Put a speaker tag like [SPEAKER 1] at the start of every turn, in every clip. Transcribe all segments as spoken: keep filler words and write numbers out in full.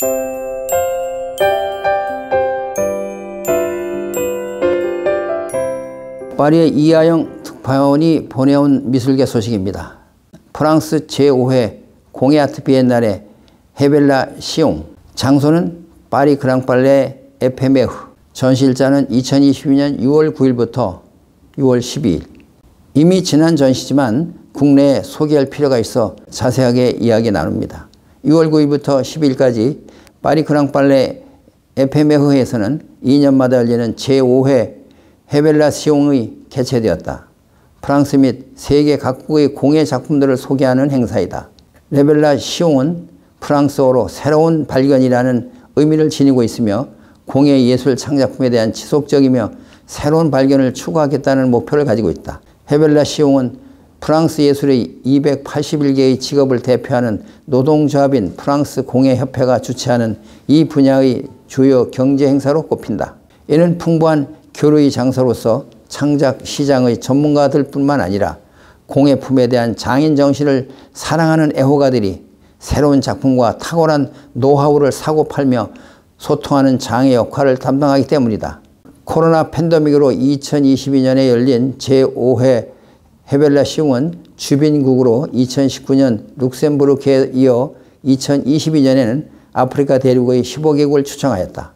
[SPEAKER 1] 파리의 이하영 특파원이 보내온 미술계 소식입니다. 프랑스 제오 회 공예 아트 비엔날레 헤벨라 시옹. 장소는 파리 그랑팔레 에페메흐. 전시일자는 이천이십이 년 유월 구일부터 유월 십이일. 이미 지난 전시지만 국내에 소개할 필요가 있어 자세하게 이야기 나눕니다. 유월 구일부터 십이일까지 파리 그랑팔레 에페메흐에서는 이 년마다 열리는 제오 회 헤벨라 시옹이 개최되었다. 프랑스 및 세계 각국의 공예 작품들을 소개하는 행사이다. 헤벨라 시옹은 프랑스어로 새로운 발견이라는 의미를 지니고 있으며 공예 예술 창작품에 대한 지속적이며 새로운 발견을 추구하겠다는 목표를 가지고 있다. 헤벨라 시옹은 프랑스 예술의 이백팔십일 개의 직업을 대표하는 노동조합인 프랑스 공예협회가 주최하는 이 분야의 주요 경제 행사로 꼽힌다. 이는 풍부한 교류의 장소로서 창작 시장의 전문가들 뿐만 아니라 공예품에 대한 장인 정신을 사랑하는 애호가들이 새로운 작품과 탁월한 노하우를 사고 팔며 소통하는 장의 역할을 담당하기 때문이다. 코로나 팬데믹으로 이천이십이 년에 열린 제오 회 헤벨라 시옹은 주빈국으로 이천십구 년 룩셈부르크에 이어 이천이십이 년에는 아프리카 대륙의 십오 개국을 초청하였다.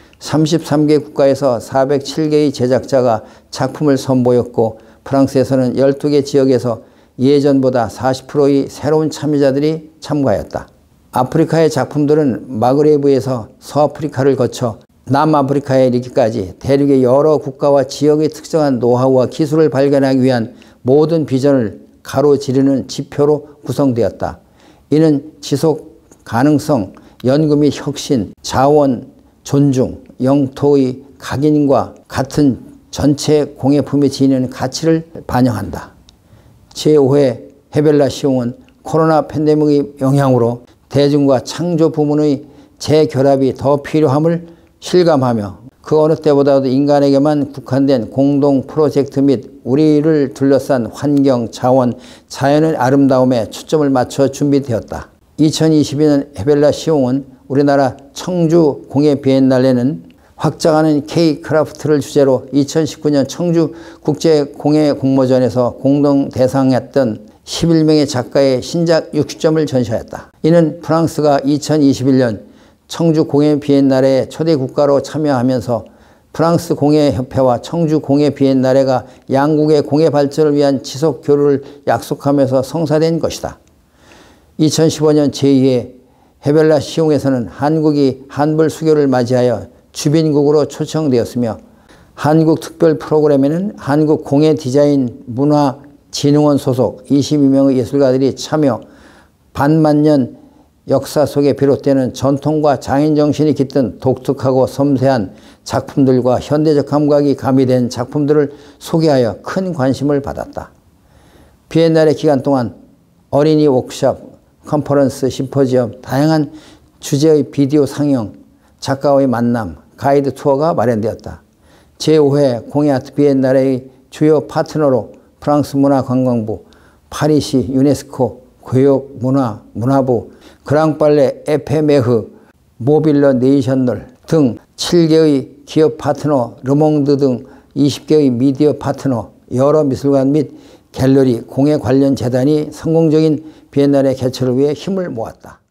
[SPEAKER 1] 삼십삼 개 국가에서 사백칠 개의 제작자가 작품을 선보였고 프랑스에서는 열두 개 지역에서 예전보다 사십 퍼센트의 새로운 참여자들이 참가하였다. 아프리카의 작품들은 마그레브에서 서아프리카를 거쳐 남아프리카에 이르기까지 대륙의 여러 국가와 지역의 특정한 노하우와 기술을 발견하기 위한 모든 비전을 가로지르는 지표로 구성되었다. 이는 지속 가능성, 연구 및 혁신, 자원, 존중, 영토의 각인과 같은 전체 공예품이 지니는 가치를 반영한다. 제오 회 헤벨라 시옹은 코로나 팬데믹의 영향으로 대중과 창조 부문의 재결합이 더 필요함을 실감하며 그 어느 때보다도 인간에게만 국한된 공동 프로젝트 및 우리를 둘러싼 환경, 자원, 자연의 아름다움에 초점을 맞춰 준비되었다. 이천이십이 년 헤벨라 시옹은 우리나라 청주 공예 비엔날레는 확장하는 K-크라프트를 주제로 이천십구 년 청주 국제공예공모전에서 공동 대상했던 십일 명의 작가의 신작 육십 점을 전시하였다. 이는 프랑스가 이천이십일 년 청주 공예 비엔날레의 초대 국가로 참여하면서 프랑스 공예협회와 청주 공예 비엔날레가 양국의 공예 발전을 위한 지속 교류를 약속하면서 성사된 것이다. 이천십오 년 제이 회 헤벨라 시옹에서는 한국이 한불 수교를 맞이하여 주빈국으로 초청되었으며 한국 특별 프로그램에는 한국 공예 디자인 문화진흥원 소속 이십이 명의 예술가들이 참여, 반만년 역사 속에 비롯되는 전통과 장인정신이 깃든 독특하고 섬세한 작품들과 현대적 감각이 가미된 작품들을 소개하여 큰 관심을 받았다. 비엔날레 기간 동안 어린이 워크숍, 컨퍼런스, 심포지엄, 다양한 주제의 비디오 상영, 작가와의 만남, 가이드 투어가 마련되었다. 제오 회 공예 아트 비엔날레의 주요 파트너로 프랑스 문화관광부, 파리시 유네스코, 교육, 문화, 문화부, 그랑팔레 에페메흐, 모빌러 네이셔널 등 칠 개의 기업 파트너, 르몽드 등 이십 개의 미디어 파트너, 여러 미술관 및 갤러리, 공예 관련 재단이 성공적인 비엔날레 개최를 위해 힘을 모았다.